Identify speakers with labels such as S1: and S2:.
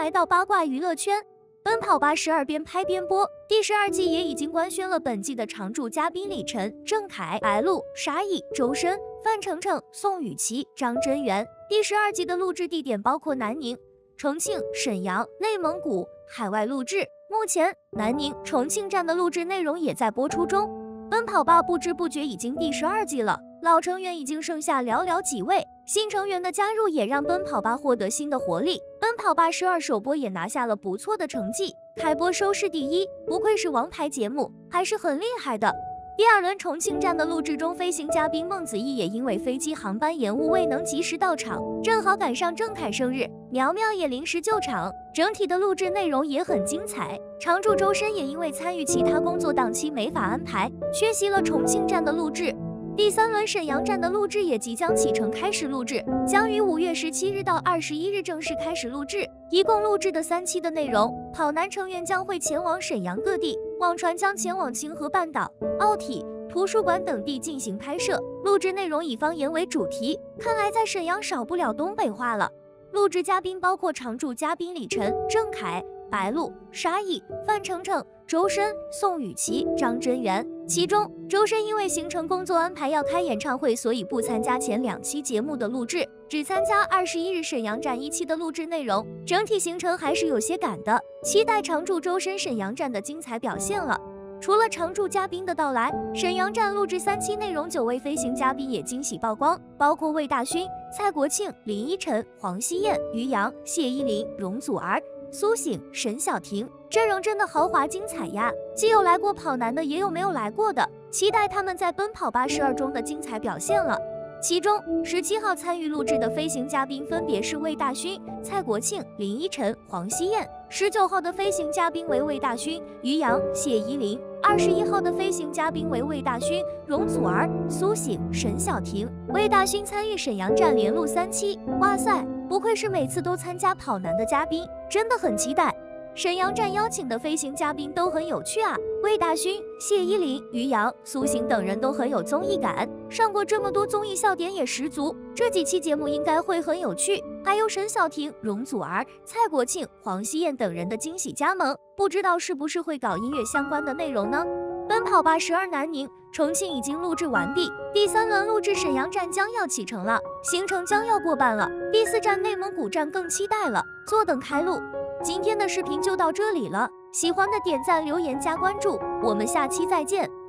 S1: 来到八卦娱乐圈。奔跑吧12边拍边播，第12季也已经官宣了本季的常驻嘉宾李晨、郑恺、白鹿、沙溢、周深、范丞丞、宋雨琦、张真源。第12季的录制地点包括南宁、重庆、沈阳、内蒙古，海外录制。目前南宁、重庆站的录制内容也在播出中。奔跑吧不知不觉已经第12季了，老成员已经剩下寥寥几位，新成员的加入也让奔跑吧获得新的活力。奔跑吧12首播也拿下了不错的成绩，开播收视第1，不愧是王牌节目，还是很厉害的。第2轮重庆站的录制中，飞行嘉宾孟子义也因为飞机航班延误未能及时到场，正好赶上郑恺生日，苗苗也临时救场，整体的录制内容也很精彩。常驻周深也因为参与其他工作档期没法安排，缺席了重庆站的录制。第3轮沈阳站的录制也即将启程开始录制，将于5月17日到21日正式开始录制，一共录制的3期的内容。跑男成员将会前往沈阳各地，网传将前往清河半岛、奥体、图书馆等地进行拍摄，录制内容以方言为主题，看来在沈阳少不了东北话了。录制嘉宾包括常驻嘉宾李晨、郑恺、白鹿、沙溢、范丞丞、周深、宋雨琦、张真源。其中，周深因为行程工作安排要开演唱会，所以不参加前2期节目的录制，只参加21日沈阳站1期的录制内容。整体行程还是有些赶的，期待常驻周深沈阳站的精彩表现了。除了常驻嘉宾的到来，沈阳站录制3期内容9位飞行嘉宾也惊喜曝光，包括魏大勋、蔡国庆、林依晨、黄熙燕、于洋、谢依霖、容祖儿、苏醒、沈小婷，阵容真的豪华精彩呀！既有来过跑男的，也有没有来过的，期待他们在奔跑吧12中的精彩表现了。其中17号参与录制的飞行嘉宾分别是魏大勋、蔡国庆、林依晨、黄熙燕；19号的飞行嘉宾为魏大勋、于洋、谢依霖；21号的飞行嘉宾为魏大勋、容祖儿、苏醒、沈小婷。魏大勋参与沈阳站连录3期，哇塞，不愧是每次都参加跑男的嘉宾，真的很期待。沈阳站邀请的飞行嘉宾都很有趣啊，魏大勋、谢依霖、于洋、苏醒等人都很有综艺感，上过这么多综艺，笑点也十足，这几期节目应该会很有趣。还有沈小婷、容祖儿、蔡国庆、黄熙燕等人的惊喜加盟，不知道是不是会搞音乐相关的内容呢？奔跑吧12南宁、重庆已经录制完毕，第3轮录制沈阳站将要启程了，行程将要过半了。第4站内蒙古站更期待了，坐等开录。今天的视频就到这里了，喜欢的点赞、留言、加关注，我们下期再见。